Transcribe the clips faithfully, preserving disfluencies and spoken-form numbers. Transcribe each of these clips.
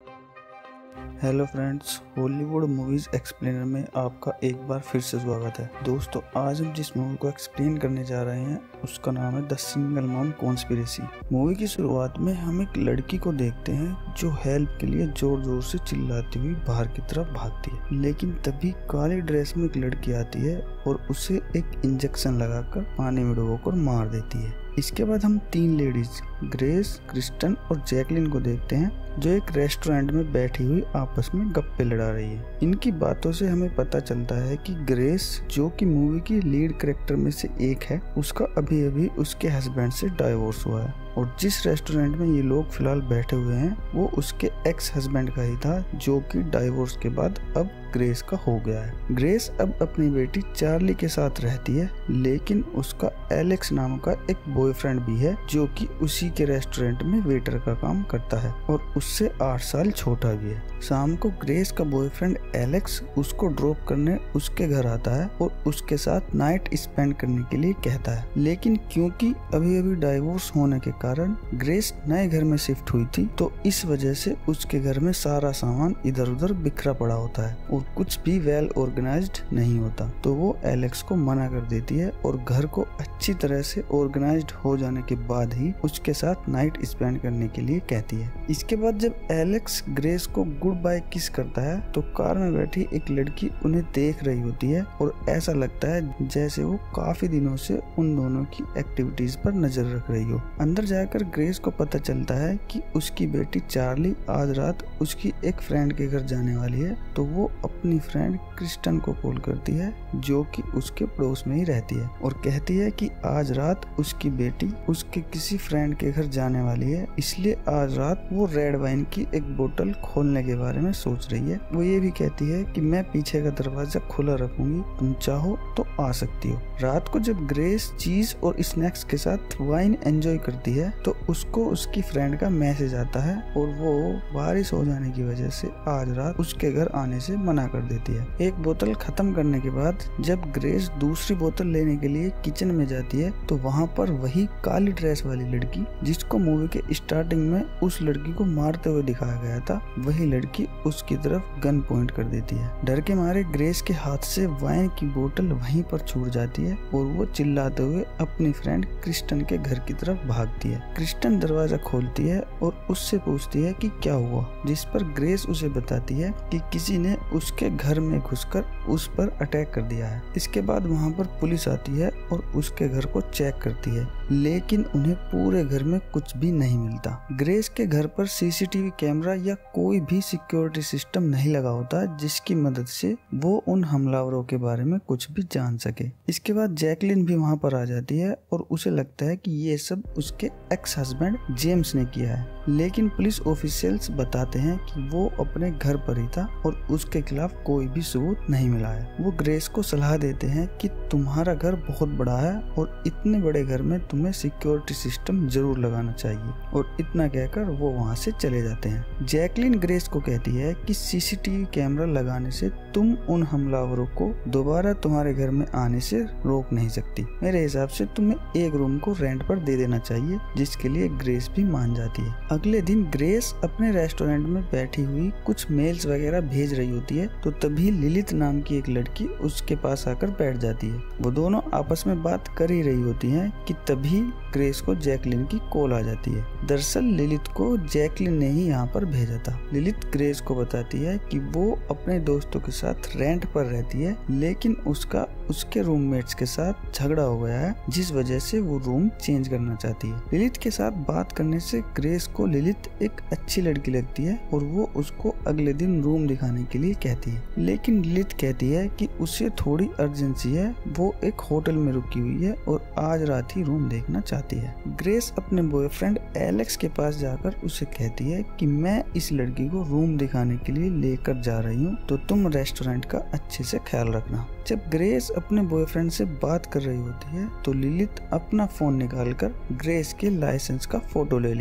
Hello friends, Hollywood movies explainer में आपका एक बार फिर से स्वागत है। दोस्तों, आज हम जिस मूवी को एक्सप्लेन करने जा रहे हैं उसका नाम है the single mom conspiracy. Movie की शुरुआत में हम एक लड़की को देखते हैं जो हेल्प के लिए जोर जोर से चिल्लाती हुई बाहर की तरफ भागती है, लेकिन तभी काली ड्रेस में एक लड़की आती है और उसे एक इंजेक्शन लगाकर पानी में डुबोकर मार देती है। इसके बाद हम तीन लेडीज ग्रेस, क्रिस्टन और जैकलिन को देखते हैं जो एक रेस्टोरेंट में बैठी हुई आपस में गप्पे लड़ा रही है। इनकी बातों से हमें पता चलता है कि ग्रेस, जो कि मूवी की लीड कैरेक्टर में से एक है, उसका अभी अभी उसके हस्बैंड से डाइवोर्स हुआ है और जिस रेस्टोरेंट में ये लोग फिलहाल बैठे हुए हैं वो उसके एक्स हस्बैंड का ही था, जो कि डाइवोर्स के बाद अब ग्रेस का हो गया है। ग्रेस अब अपनी बेटी चार्ली के साथ रहती है, लेकिन उसका एलेक्स नाम का एक बॉयफ्रेंड भी है जो कि उसी के रेस्टोरेंट में वेटर का काम करता है और उससे आठ साल छोटा भी है। शाम को ग्रेस का बॉयफ्रेंड एलेक्स उसको ड्रॉप करने उसके घर आता है और उसके साथ नाइट स्पेंड करने के लिए कहता है, लेकिन क्योंकि अभी अभी डाइवोर्स होने के कारण ग्रेस नए घर में शिफ्ट हुई थी, तो इस वजह से उसके घर में सारा सामान इधर उधर बिखरा पड़ा होता है और कुछ भी वेल ऑर्गेनाइज्ड नहीं होता। तो वो एलेक्स को मना कर देती है और घर को अच्छी तरह से ऑर्गेनाइज्ड हो जाने के बाद ही उसके साथ नाइट स्पेंड करने के लिए कहती है। इसके बाद जब एलेक्स ग्रेस को गुड बाय किस करता है तो कार में बैठी एक लड़की उन्हें देख रही होती है और ऐसा लगता है जैसे वो काफी दिनों से उन दोनों की एक्टिविटीज पर नजर रख रही हो। अंदर जाकर ग्रेस को पता चलता है कि उसकी बेटी चार्ली आज रात उसकी एक फ्रेंड के घर जाने वाली है, तो वो अपनी फ्रेंड क्रिस्टन को कॉल करती है जो कि उसके पड़ोस में ही रहती है और कहती है कि आज रात उसकी बेटी उसके किसी फ्रेंड के घर जाने वाली है, इसलिए आज रात वो रेड वाइन की एक बोतल खोलने के बारे में सोच रही है। वो ये भी कहती है कि मैं पीछे का दरवाजा खुला रखूंगी, तुम चाहो तो आ सकती हो। रात को जब ग्रेस चीज और स्नैक्स के साथ वाइन एंजॉय करती है तो उसको उसकी फ्रेंड का मैसेज आता है और वो बारिश हो जाने की वजह से आज रात उसके घर आने से मना कर देती है। एक बोतल खत्म करने के बाद जब ग्रेस दूसरी बोतल लेने के लिए किचन में जाती है तो वहाँ पर वही काली ड्रेस वाली लड़की, जिसको मूवी के स्टार्टिंग में उस लड़की को मारते हुए दिखाया गया था, वही लड़की उसकी तरफ गन पॉइंट कर देती है। डर के मारे ग्रेस के हाथ से वाइन की बोतल वहीं पर छूट जाती है और वो चिल्लाते हुए अपनी फ्रेंड क्रिस्टन के घर की तरफ भागती है। क्रिस्टन दरवाजा खोलती है और उससे पूछती है कि क्या हुआ, जिस पर ग्रेस उसे बताती है कि किसी ने उसके घर में घुसकर उस पर अटैक कर दिया है। इसके बाद वहाँ पर पुलिस आती है और उसके घर को चेक करती है, लेकिन उन्हें पूरे घर में कुछ भी नहीं मिलता। ग्रेस के घर पर सीसीटीवी कैमरा या कोई भी सिक्योरिटी सिस्टम नहीं लगा होता जिसकी मदद से वो उन हमलावरों के बारे में कुछ भी जान सके। इसके बाद जैकलिन भी वहाँ पर आ जाती है और उसे लगता है कि ये सब उसके एक्स हस्बैंड जेम्स ने किया है, लेकिन पुलिस ऑफिशियल्स बताते हैं कि वो अपने घर पर ही था और उसके खिलाफ कोई भी सबूत नहीं मिला है। वो ग्रेस को सलाह देते हैं कि तुम्हारा घर बहुत बड़ा है और इतने बड़े घर में तुम्हें सिक्योरिटी सिस्टम जरूर लगाना चाहिए, और इतना कहकर वो वहाँ से चले जाते हैं। जैकलिन ग्रेस को कहती है कि सीसीटीवी कैमरा लगाने से तुम उन हमलावरों को दोबारा तुम्हारे घर में आने से रोक नहीं सकती। मेरे हिसाब से तुम्हें एक रूम को रेंट पर दे देना चाहिए, जिसके लिए ग्रेस भी मान जाती है। अगले दिन ग्रेस अपने रेस्टोरेंट में बैठी हुई कुछ मेल्स वगैरह भेज रही होती है, तो तभी लिलित नाम की एक लड़की उसके पास आकर बैठ जाती है। वो दोनों आपस में बात कर ही रही होती हैं कि तभी ग्रेस को जैकलिन की कॉल आ जाती है। दरअसल लिलित को जैकलिन ने ही यहाँ पर भेजा था। लिलित ग्रेस को बताती है कि वो अपने दोस्तों के साथ रेंट पर रहती है, लेकिन उसका उसके रूममेट्स के साथ झगड़ा हो गया है, जिस वजह से वो रूम चेंज करना चाहती है। लिलित के साथ बात करने से ग्रेस को लिलित एक अच्छी लड़की लगती है और वो उसको अगले दिन रूम दिखाने के लिए कहती है, लेकिन लिलित कहती है कि उसे थोड़ी अर्जेंसी है, वो एक होटल में रुकी हुई है और आज रात ही रूम देखना चाहती है। ग्रेस अपने बॉयफ्रेंड एलेक्स के पास जाकर उसे कहती है कि मैं इस लड़की को रूम दिखाने के लिए लेकर जा रही हूँ, तो तुम रेस्टोरेंट का अच्छे से ख्याल रखना। जब ग्रेस अपने बॉयफ्रेंड से बात कर रही होती है तो लिलित अपना फोन निकालकर ग्रेस के लाइसेंस का फोटो ले लेती है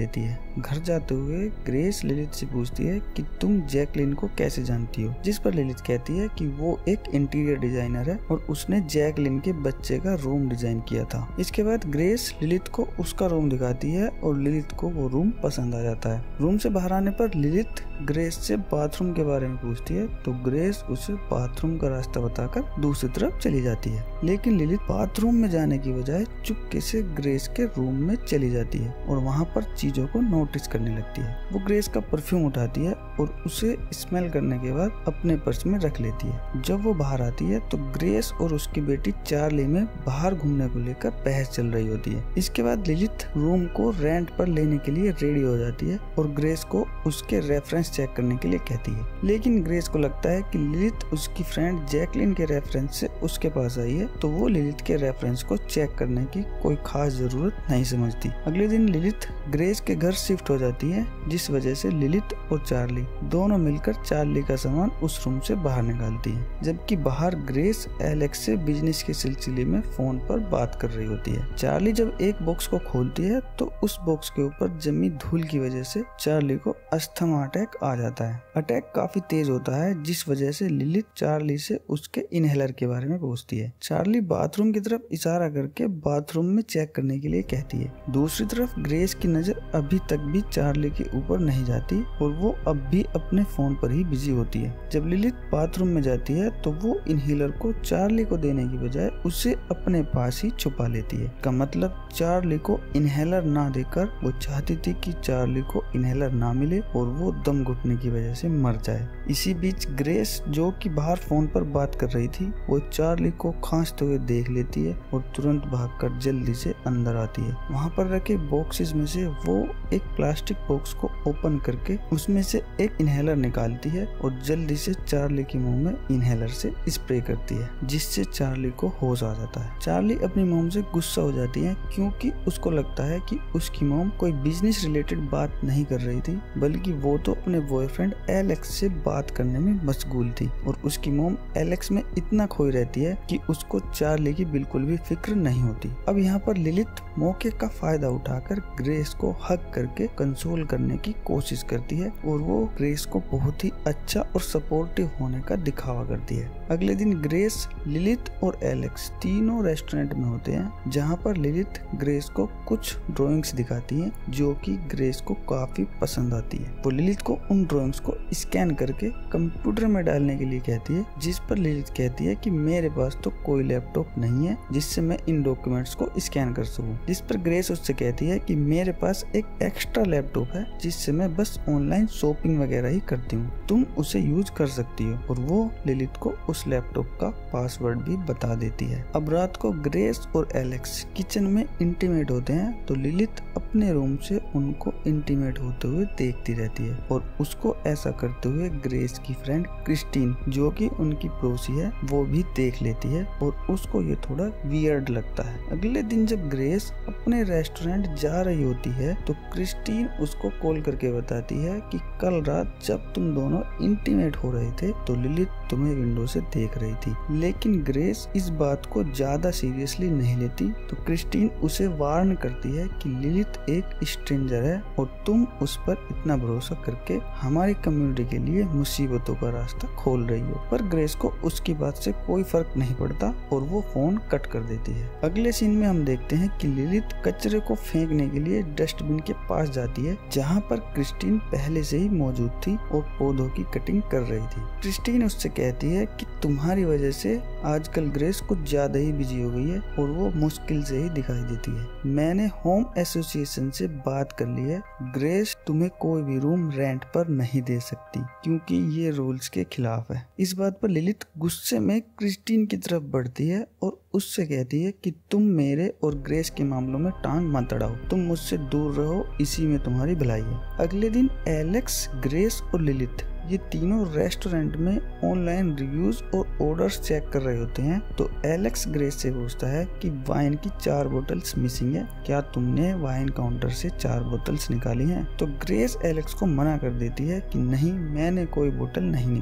घर जाते हुए ग्रेस लिलिथ से पूछती है कि तुम जैकलिन को कैसे जानती हो, जिस पर लिलिथ कहती है कि वो एक इंटीरियर डिजाइनर है और उसने जैकलिन के बच्चे का रूम डिजाइन किया था। इसके बाद ग्रेस लिलिथ को उसका रूम दिखाती है और लिलिथ को वो रूम पसंद आ जाता है। रूम से बाहर आने पर लिलिथ ग्रेस से बाथरूम के बारे में पूछती है तो ग्रेस उसे बाथरूम का रास्ता बताकर दूसरी तरफ चली जाती है, लेकिन लिलिथ बाथरूम में जाने की बजाय चुपके से ग्रेस के रूम में चली जाती है और वहाँ पर चीजों को नोटिस करने लगती है। वो ग्रेस का परफ्यूम उठाती है और उसे स्मेल करने के बाद अपने पर्स में रख लेती है। जब वो बाहर आती है तो ग्रेस और उसकी बेटी चार्ली में बाहर घूमने को लेकर बहस चल रही होती है। इसके बाद लिलिथ रूम को रेंट पर लेने के लिए रेडी हो जाती है और ग्रेस को उसके रेफरेंस चेक करने के लिए कहती है, लेकिन ग्रेस को लगता है कि लिलिथ उसकी फ्रेंड जैकलिन के रेफरेंस से उसके पास आई है तो वो लिलिथ के रेफरेंस को चेक करने की कोई खास जरूरत नहीं समझती। अगले दिन लिलिथ ग्रेस के घर शिफ्ट हो जाती है, जिस वजह से लिलिथ और चार्ली दोनों मिलकर चार्ली का सामान उस रूम से बाहर निकालती है, जबकि बाहर ग्रेस एलेक्स से बिजनेस के सिलसिले में फोन पर बात कर रही होती है। चार्ली जब एक बॉक्स को खोलती है तो उस बॉक्स के ऊपर जमी धूल की वजह से चार्ली को अस्थमा अटैक आ जाता है। अटैक काफी तेज होता है, जिस वजह से लिलिथ चार्ली से उसके इनहेलर के बारे में पूछती है। चार्ली बाथरूम की तरफ इशारा करके बाथरूम में चेक करने के लिए कहती है। दूसरी तरफ ग्रेस की नजर अभी तक भी चार्ली के ऊपर नहीं जाती और वो अब भी अपने फोन पर ही बिजी होती है। जब लिलिथ बाथरूम में जाती है तो वो इनहेलर को चार्ली को देने की बजाय उसे अपने पास ही छुपा लेती है। का मतलब चार्ली को इनहेलर ना देकर वो चाहती थी कि चार्ली को इनहेलर ना मिले और वो दम घुटने की वजह से मर जाए। इसी बीच ग्रेस जो कि बाहर फोन पर बात कर रही थी वो चार्ली को खांसते हुए देख लेती है और तुरंत भागकर जल्दी से अंदर आती है। वहाँ पर रखे बॉक्सेस में से वो एक प्लास्टिक बॉक्स को ओपन करके उसमें से एक इनहेलर निकालती है और जल्दी से चार्ली के मुंह में इनहेलर से स्प्रे करती है, जिससे चार्ली को होश आ जाता है। चार्ली अपनी मॉम से गुस्सा हो जाती है क्योंकि उसको लगता है कि उसकी मॉम कोई बिजनेस रिलेटेड बात नहीं कर रही थी, बल्कि वो तो अपने बॉयफ्रेंड एलेक्स से बात करने में मशगूल थी और उसकी मॉम एलेक्स में इतना खोई रहती है कि उसको चार्ली की बिल्कुल भी फिक्र नहीं होती। अब यहाँ पर लिलिथ मौके का फायदा उठाकर ग्रेस को हक करके कंसोल करने की कोशिश करती है और वो ग्रेस को बहुत ही अच्छा और सपोर्टिव होने का दिखावा करती है। अगले दिन ग्रेस, लिलिथ और एलेक्स तीनों रेस्टोरेंट में होते हैं, जहाँ पर लिलिथ ग्रेस को कुछ ड्राइंग्स दिखाती है जो कि ग्रेस को काफी पसंद आती है। वो लिलिथ को उन ड्राइंग्स को स्कैन करके कंप्यूटर में डालने के लिए कहती है, जिस पर लिलिथ कहती है कि मेरे पास तो कोई लैपटॉप नहीं है जिससे मैं इन डॉक्यूमेंट्स को स्कैन कर सकूं। जिस पर ग्रेस उससे कहती है कि मेरे पास एक एक्स्ट्रा लैपटॉप है जिससे मैं बस ऑनलाइन शॉपिंग वगैरह ही करती हूँ, तुम उसे यूज कर सकती हो। और वो लिलिथ को उस लैपटॉप का पासवर्ड भी बता देती है। अब रात को ग्रेस और एलेक्स किचन में इंटीमेट होते हैं तो लिलिथ अपने रूम से उनको इंटीमेट होते हुए देखती रहती है और उसको ऐसा करते हुए ग्रेस की फ्रेंड क्रिस्टीन, जो कि उनकी पड़ोसी है, वो भी देख लेती है और उसको ये थोड़ा वियर्ड लगता है। अगले दिन जब ग्रेस अपने रेस्टोरेंट जा रही होती है तो क्रिस्टीन उसको कॉल करके बताती है कि कल रात जब तुम दोनों इंटीमेट हो रहे थे तो लिलिथ तुम्हें विंडो से देख रही थी। लेकिन ग्रेस इस बात को ज्यादा सीरियसली नहीं लेती तो क्रिस्टीन उसे वार्न करती है कि लिलिथ एक स्ट्रेंजर है और तुम उस पर इतना भरोसा करके हमारी कम्युनिटी के लिए मुसीबतों का रास्ता खोल रही हो। पर ग्रेस को उसकी बात से कोई फर्क नहीं पड़ता और वो फोन कट कर देती है। अगले सीन में हम देखते हैं कि लिलिथ कचरे को फेंकने के लिए डस्टबिन के पास जाती है, जहाँ पर क्रिस्टीन पहले से ही मौजूद थी और पौधों की कटिंग कर रही थी। क्रिस्टीन उससे कहती है कि तुम्हारी वजह से आजकल ग्रेस कुछ ज्यादा ही बिजी हो गई है और वो मुश्किल से ही दिखाई देती है। मैंने होम एसोसिएशन से बात कर ली है, ग्रेस तुम्हें कोई भी रूम रेंट पर नहीं दे सकती क्योंकि ये रूल्स के खिलाफ है। इस बात पर लिलिथ गुस्से में क्रिस्टीन की तरफ बढ़ती है और उससे कहती है कि तुम मेरे और ग्रेस के मामलों में टांग मत अड़ाओ, तुम मुझसे दूर रहो, इसी में तुम्हारी भलाई है। अगले दिन एलेक्स, ग्रेस और लिलिथ ये तीनों रेस्टोरेंट में ऑनलाइन रिव्यूज और ऑर्डर्स चेक कर रहे होते हैं तो एलेक्स ग्रेस से पूछता है कि वाइन की चार बोतल्स मिसिंग है, क्या तुमने वाइन काउंटर से चार बोतल्स निकाली हैं? तो ग्रेस एलेक्स को मना कर देती है कि नहीं, मैंने कोई बोतल नहीं निकाली।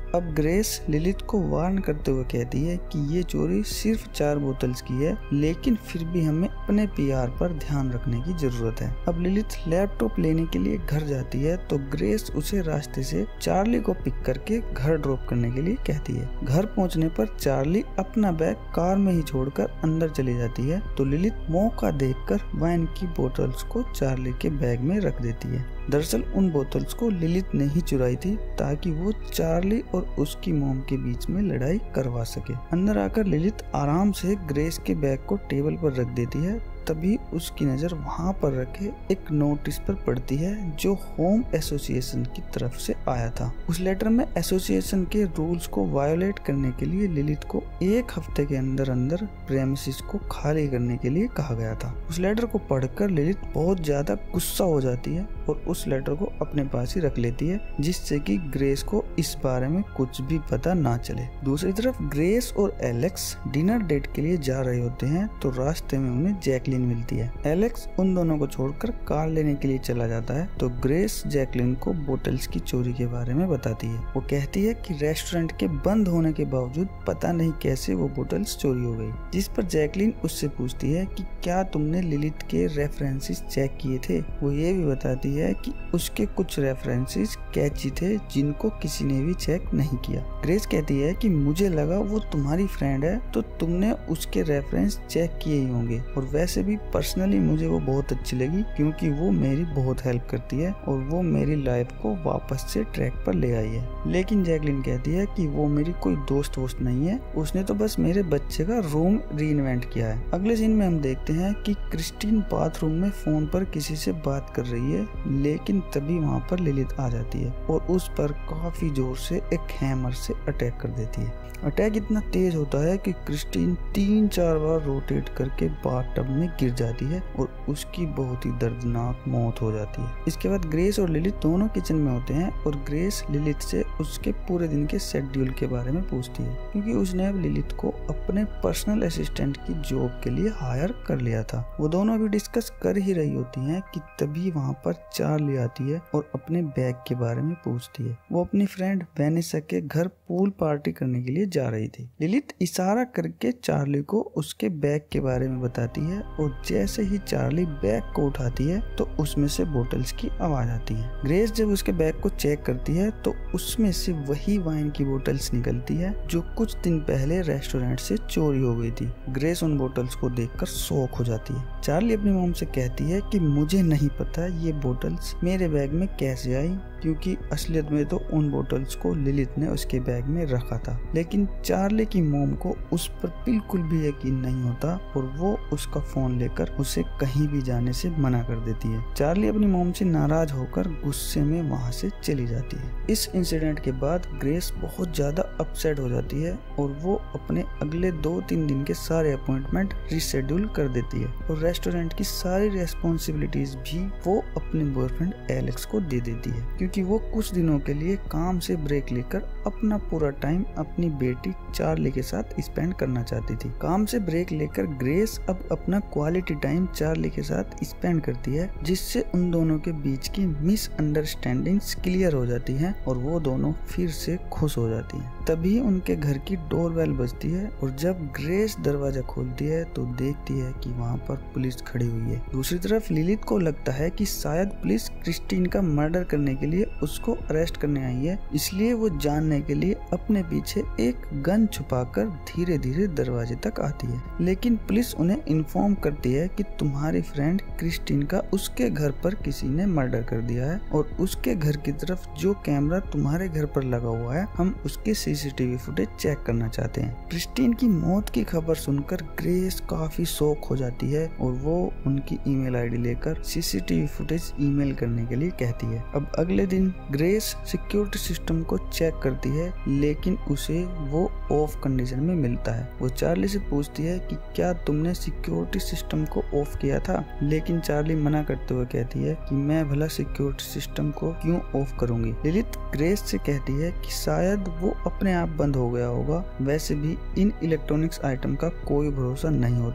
अब ग्रेस लिलिथ को वार्न करते हुए कहती है कि ये चोरी सिर्फ चार बोतल्स की है, लेकिन फिर भी हमें अपने पीआर पर ध्यान रखने की जरूरत है। अब लिलिथ लैपटॉप लेने के लिए घर जाती है तो ग्रेस उसे रास्ते से चार्ली को पिक करके घर ड्रॉप करने के लिए कहती है। घर पहुंचने पर चार्ली अपना बैग कार में ही छोड़कर अंदर चली जाती है तो लिलिथ मौका देखकर वाइन की बोतल्स को चार्ली के बैग में रख देती है। दरअसल उन बोतल्स को लिलिथ ने ही चुराई थी ताकि वो चार्ली और उसकी मॉम के बीच में लड़ाई करवा सके। अंदर आकर लिलिथ आराम से ग्रेस के बैग को टेबल पर रख देती है। तभी उसकी नजर वहां पर रखे एक नोटिस पर पड़ती है जो होम एसोसिएशन की तरफ से आया था। उस लेटर में एसोसिएशन के रूल्स को वायोलेट करने के लिए लिलिथ को एक हफ्ते के अंदर अंदर प्रेमिसेस को खाली करने के लिए कहा गया था। उस लेटर को पढ़कर लिलिथ बहुत ज्यादा गुस्सा हो जाती है और उस लेटर को अपने पास ही रख लेती है, जिससे कि ग्रेस को इस बारे में कुछ भी पता ना चले। दूसरी तरफ ग्रेस और एलेक्स डिनर डेट के लिए जा रहे होते हैं तो रास्ते में उन्हें जैकलिन मिलती है। एलेक्स उन दोनों को छोड़कर कार लेने के लिए चला जाता है तो ग्रेस जैकलिन को बोतल्स की चोरी के बारे में बताती है। वो कहती है कि रेस्टोरेंट के बंद होने के बावजूद पता नहीं कैसे वो बोतल्स चोरी हो गई, जिस पर जैकलिन उससे पूछती है कि क्या तुमने लिलिथ के रेफरेंसेस चेक किए थे। वो ये भी बताती है कि उसके कुछ रेफरेंसेस कैची थे जिनको किसी ने भी चेक नहीं किया। ग्रेस कहती है कि मुझे लगा वो तुम्हारी फ्रेंड है तो तुमने उसके रेफरेंस चेक किए ही होंगे, और वैसे भी पर्सनली मुझे वो बहुत अच्छी लगी क्योंकि वो मेरी बहुत हेल्प करती है और वो मेरी लाइफ को वापस से ट्रैक पर ले आई है। लेकिन जैकलिन कहती है कि वो मेरी कोई दोस्त वोस्त नहीं है, उसने तो बस मेरे बच्चे का रूम रीइन्वेंट किया है। अगले सीन में हम देखते हैं कि क्रिस्टीन बाथरूम में फोन पर किसी से बात कर रही है, लेकिन तभी वहाँ पर लिलिथ आ जाती है और उस पर काफी जोर से एक हैमर से अटैक कर देती है। अटैक इतना तेज होता है कि क्रिस्टीन तीन चार बार रोटेट करके बाथटब में गिर जाती है और उसकी बहुत ही दर्दनाक मौत हो जाती है। इसके बाद ग्रेस और लिलिथ दोनों किचन में होते हैं और ग्रेस लिलिथ से उसके पूरे दिन के शेड्यूल के बारे में पूछती है, क्योंकि उसने अब लिलिथ को अपने पर्सनल असिस्टेंट की जॉब के लिए हायर कर लिया था। वो दोनों अभी डिस्कस कर ही रही होती हैं कि तभी वहाँ पर चार्ली आती है और अपने बैग के बारे में पूछती है। वो अपनी फ्रेंड वेनेसा के घर पूल पार्टी करने के लिए जा रही थी। लिलिथ इशारा करके चार्ली को उसके बैग के बारे में बताती है और जैसे ही चार्ली बैग को उठाती है तो उसमें से बोतल्स की आवाज आती है। ग्रेस जब उसके बैग को चेक करती है तो उसमें से वही वाइन की बोतल्स निकलती है जो कुछ दिन पहले रेस्टोरेंट से चोरी हो गई थी। ग्रेस उन बोतल्स को देखकर शॉक हो जाती है। चार्ली अपनी मॉम से कहती है कि मुझे नहीं पता ये बोतल्स मेरे बैग में कैसे आई, क्योंकि असलियत में तो उन बोतल्स को लिलिथ ने उसके बैग में रखा था। लेकिन चार्ली की मॉम को उस पर बिल्कुल भी यकीन नहीं होता और वो उसका फोन लेकर उसे कहीं भी जाने से मना कर देती है। चार्ली अपनी मॉम से नाराज होकर गुस्से में वहाँ से चली जाती है। इस इंसिडेंट के बाद ग्रेस बहुत ज्यादा अपसेट हो जाती है और वो अपने अगले दो तीन दिन के सारे अपॉइंटमेंट रिशेड्यूल कर देती है और रेस्टोरेंट की सारी रेस्पॉन्सिबिलिटीज भी वो अपने बॉयफ्रेंड एलेक्स को दे देती है, क्योंकि वो कुछ दिनों के लिए काम से ब्रेक लेकर अपना पूरा टाइम अपनी बेटी चार्ली के साथ स्पेंड करना चाहती थी। काम से ब्रेक लेकर ग्रेस अब अपना क्वालिटी टाइम चार्ली के साथ स्पेंड करती है, जिससे उन दोनों के बीच की मिसअंडरस्टैंडिंग्स क्लियर हो जाती हैं और वो दोनों फिर से खुश हो जाती हैं। तभी उनके घर की डोरबेल बजती है और जब ग्रेस दरवाजा खोलती है तो देखती है कि वहाँ पर पुलिस खड़ी हुई है। दूसरी तरफ लिलिथ को लगता है कि शायद पुलिस क्रिस्टीन का मर्डर करने के लिए उसको अरेस्ट करने आई है, इसलिए वो जानने के लिए अपने पीछे एक गन छुपाकर धीरे धीरे दरवाजे तक आती है। लेकिन पुलिस उन्हें इन्फॉर्म करती है कि तुम्हारी फ्रेंड क्रिस्टीन का उसके घर पर किसी ने मर्डर कर दिया है और उसके घर की तरफ जो कैमरा तुम्हारे घर पर लगा हुआ है हम उसके सीसीटीवी फुटेज चेक करना चाहते हैं। क्रिस्टीन की मौत की खबर सुनकर ग्रेस काफी शॉक हो जाती है और वो उनकी ईमेल आईडी लेकर सीसीटीवी फुटेज ईमेल करने के लिए कहती है। अब अगले दिन ग्रेस सिक्योरिटी सिस्टम को चेक करती है, लेकिन उसे वो ऑफ कंडीशन में मिलता है। वो चार्ली से पूछती है कि क्या तुमने सिक्योरिटी सिस्टम को ऑफ किया था, लेकिन चार्ली मना करते हुए कहती है कि मैं भला सिक्योरिटी सिस्टम को क्यों ऑफ करूंगी। लिलिथ ग्रेस से कहती है कि शायद वो अपने आप बंद हो गया होगा। वैसे भी इन इलेक्ट्रॉनिक्स आइटम का कोई भरोसा नहीं होता,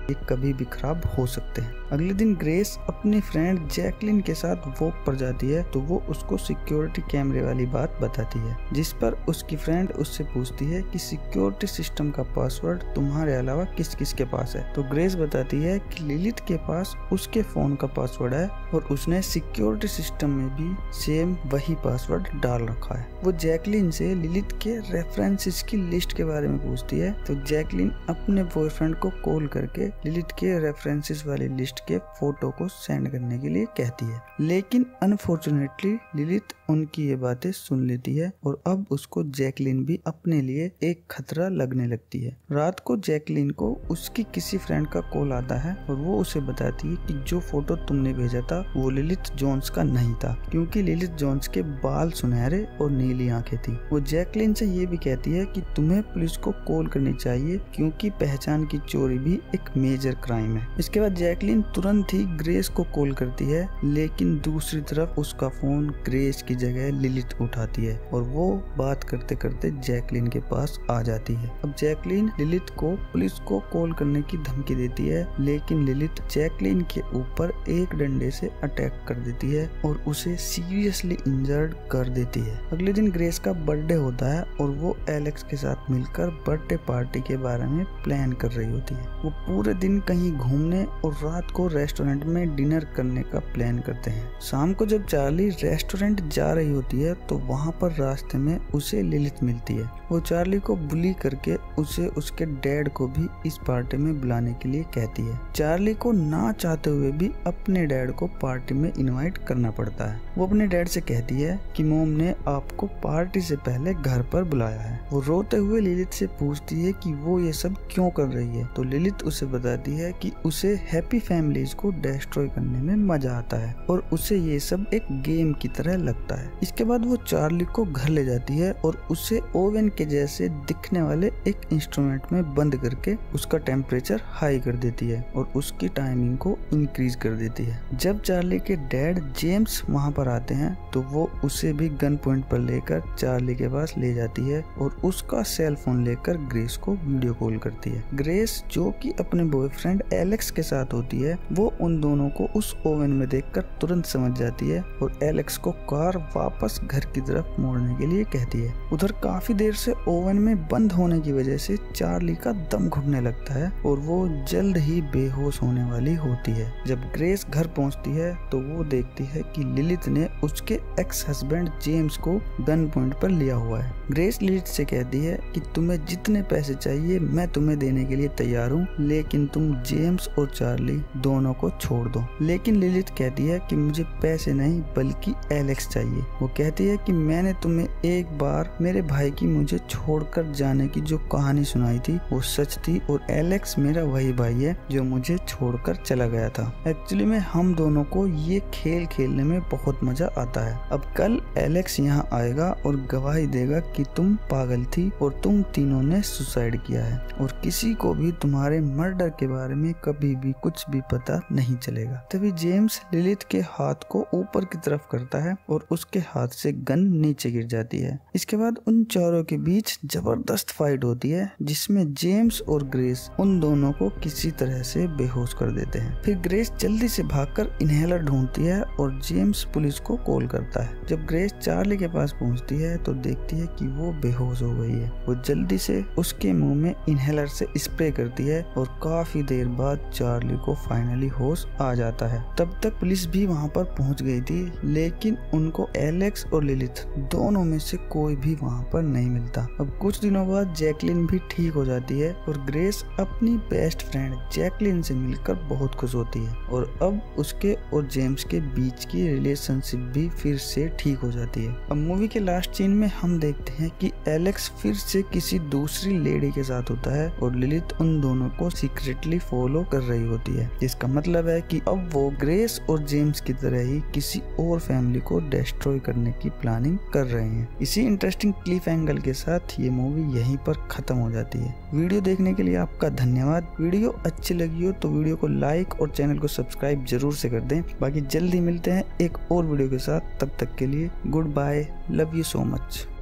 ये कभी भी खराब हो सकते हैं। अगले दिन ग्रेस अपनी फ्रेंड जैकलिन के साथ वॉक पर जाती है तो वो उसको सिक्योरिटी कैमरे वाली बात बताती है, जिस पर उसकी फ्रेंड उससे पूछती है कि सिक्योरिटी सिस्टम का पासवर्ड तुम्हारे अलावा किस किस के पास है। तो ग्रेस बताती है कि लिलिथ के पास उसके फोन का पासवर्ड है और उसने सिक्योरिटी सिस्टम में भी सेम वही पासवर्ड डाल रखा है। वो जैकलिन से लिलिथ के रेफरेंसेस की लिस्ट के बारे में पूछती है तो जैकलिन अपने बॉयफ्रेंड को कॉल करके लिलिथ के रेफरेंसेस वाली लिस्ट के फोटो को सेंड करने के लिए कहती है, लेकिन अनफॉर्चुनेटली लिलिथ उनकी ये बातें सुन लेती है और अब उसको जैकलिन भी अपने लिए एक खतरा लगने लगती है। रात को जैकलिन को उसकी किसी फ्रेंड का कॉल आता है और वो उसे बताती है कि जो फोटो तुमने भेजा था वो लिलिथ जोन्स का नहीं था, क्योंकि लिलिथ जोन्स के बाल सुनहरे और नीली आंखें थी। वो जैकलिन से ये भी कहती है कि तुम्हें पुलिस को कॉल करनी चाहिए क्योंकि पहचान की चोरी भी एक मेजर क्राइम है। इसके बाद जैकलिन तुरंत ही ग्रेस को कॉल करती है, लेकिन दूसरी तरफ उसका फोन ग्रेस की जगह लिलिथ उठाती है और वो बात करते करते जैकलिन के पास आ जाती है। अब जैकलिन लिलिथ को पुलिस को कॉल करने की धमकी देती है, लेकिन लिलिथ जैकलिन के ऊपर एक डंडे से अटैक कर देती है और उसे सीरियसली इंजर्ड कर देती है। अगले दिन ग्रेस का बर्थडे होता है और वो एलेक्स के साथ मिलकर बर्थडे पार्टी के बारे में प्लान कर रही होती है। वो पूरे दिन कहीं घूमने और रात को रेस्टोरेंट में डिनर करने का प्लान करते हैं। शाम को जब चार्ली रेस्टोरेंट जा रही होती है तो वहाँ पर रास्ते में उसे लिलिथ मिलती है। वो चार्ली को बुली करके उसे उसके डैड को भी इस पार्टी में बुलाने के लिए कहती है। चार्ली को ना चाहते हुए भी अपने डैड को पार्टी में इनवाइट करना पड़ता है। वो अपने डैड से कहती है कि मॉम ने आपको पार्टी से पहले घर पर बुलाया है। वो रोते हुए लिलिथ से पूछती है कि वो ये सब क्यों कर रही है, तो लिलिथ उसे बताती है कि उसे हैप्पी फैमिलीज को डिस्ट्रॉय करने में मजा आता है और उसे ये सब एक गेम की तरह लगता है। इसके बाद वो चार्ली को घर ले जाती है और उसे ओवन के जैसे दिखने वाले एक इंस्ट्रूमेंट में बंद करके उसका टेम्परेचर हाई कर देती है और उसकी टाइमिंग को इंक्रीज कर देती है। जब चार्ली के डैड जेम्स वहाँ पर आते हैं तो वो उसे भी गन पॉइंट पर लेकर चार्ली के पास ले जाती है और उसका सेल फोन लेकर ग्रेस को वीडियो कॉल करती है। ग्रेस जो कि अपने बॉयफ्रेंड एलेक्स के साथ होती है, वो उन दोनों को उस ओवन में देखकर तुरंत समझ जाती है और एलेक्स को कार वापस घर की तरफ मोड़ने के लिए कहती है। उधर काफी देर से ओवन में बंद होने की वजह से चार्ली का दम घुटने लगता है और वो जल्द ही बेहोश होने वाली होती है। जब ग्रेस घर पहुंचती है तो वो देखती है कि लिलिथ ने उसके एक्स हस्बैंड जेम्स को गन पॉइंट पर लिया हुआ है। ग्रेस लिलिथ से कहती है कि तुम्हें जितने पैसे चाहिए मैं तुम्हें देने के लिए तैयार हूँ, लेकिन तुम जेम्स और चार्ली दोनों को छोड़ दो। लेकिन लिलिथ कहती है कि मुझे पैसे नहीं बल्कि एलेक्स चाहिए। वो कहती है कि मैंने तुम्हें एक बार मेरे भाई की मुझे छोड़कर जाने की जो कहानी सुनाई थी वो सच थी और एलेक्स मेरा वही भाई है जो मुझे छोड़कर चला गया था। एक्चुअली में हम दोनों को ये खेल खेलने में बहुत मजा आता है। अब कल एलेक्स यहाँ आएगा और गवाही देगा कि तुम पागल थी और तुम तीनों ने सुसाइड किया है और किसी को भी तुम्हारे मर्डर के बारे में कभी भी कुछ भी पता नहीं चलेगा। तभी जेम्स लिलिथ के हाथ को ऊपर की तरफ करता है और उसके हाथ से गन नीचे गिर जाती है। इसके बाद उन चारों के बीच जबरदस्त फाइट होती है जिसमें जेम्स और ग्रेस उन दोनों को किसी तरह से बेहोश कर देते हैं। फिर ग्रेस जल्दी से भागकर इनहेलर ढूंढती है और जेम्स पुलिस को कॉल करता है। जब ग्रेस चार्ली के पास पहुंचती है तो देखती है कि वो बेहोश हो गई है। वो जल्दी से उसके मुंह में इनहेलर से स्प्रे करती है और काफी देर बाद चार्ली को फाइनली होश आ जाता है। तब तक पुलिस भी वहाँ पर पहुँच गई थी, लेकिन उनको एलेक्स और लिलिथ दोनों में से कोई भी वहाँ पर नहीं मिलता। अब कुछ दिनों बाद जैकलिन भी ठीक हो जाती है और ग्रेस अपनी बेस्ट फ्रेंड जैकलिन से मिलकर बहुत खुश होती है और अब उसके और जेम्स के बीच की रिलेशनशिप भी फिर से ठीक हो जाती है। अब मूवी के लास्ट सीन में हम देखते हैं कि एलेक्स फिर से किसी दूसरी लेडी के साथ होता है और लिलिथ उन दोनों को सीक्रेटली फॉलो कर रही होती है, जिसका मतलब है कि अब वो ग्रेस और जेम्स की तरह ही किसी और फैमिली को डिस्ट्रॉय करने की प्लानिंग कर रहे हैं। इसी इंटरेस्टिंग क्लिफ एंगल के साथ ये मूवी यहीं पर खत्म हो जाती है। वीडियो देखने के लिए आपका धन्यवाद। वीडियो अच्छी लगी हो तो वीडियो को लाइक और चैनल को सब्सक्राइब जरूर से कर दें। बाकी जल्दी मिलते हैं एक और वीडियो के साथ, तब तक के लिए goodbye, love you so much.